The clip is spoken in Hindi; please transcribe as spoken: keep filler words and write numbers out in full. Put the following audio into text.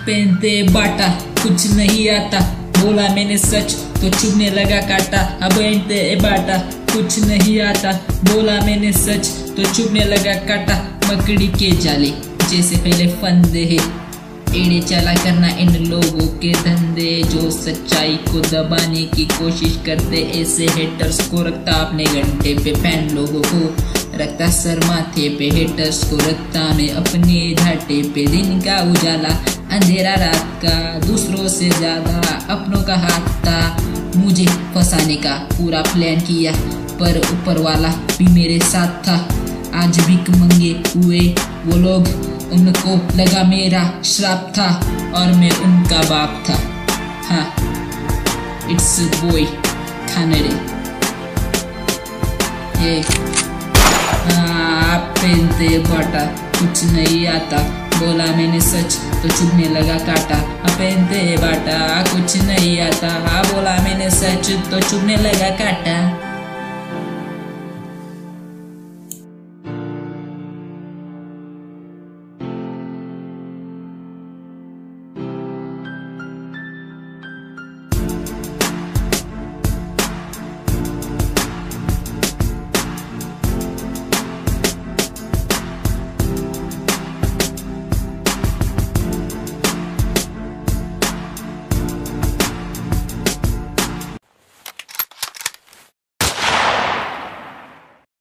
पहनते बाटा कुछ नहीं आता, बोला मैंने सच तो चुभने लगा काटा। अब पहनते बाटा कुछ नहीं आता, बोला मैंने सच तो चुभने लगा काटा। मकड़ी के जाले जैसे पहले फंदे है, एड़े चला करना इन लोगों के धंधे जो सच्चाई को दबाने की कोशिश करते। ऐसे हेटर्स को रखता अपने घंटे पे, फैन लोगों को रखता सर माथे पे, हेटर्स को रखता मैं अपने घाटे पे। दिन का उजाला अंधेरा रात का, दूसरों से ज्यादा अपनों का हाथ था। मुझे फंसाने का पूरा प्लान किया पर ऊपर वाला भी मेरे साथ था। आज भीख मंगे हुए वो लोग, उनको लगा मेरा श्राप था और मैं उनका बाप था। हाँ, इट्स बॉय खानरे। ये हाँ, पहनते बाटा कुछ नहीं आता, बोला मैंने सच तो चुभने लगा काटा। पहनते बाटा कुछ नहीं आता, बोला मैंने सच तो चुभने लगा काटा।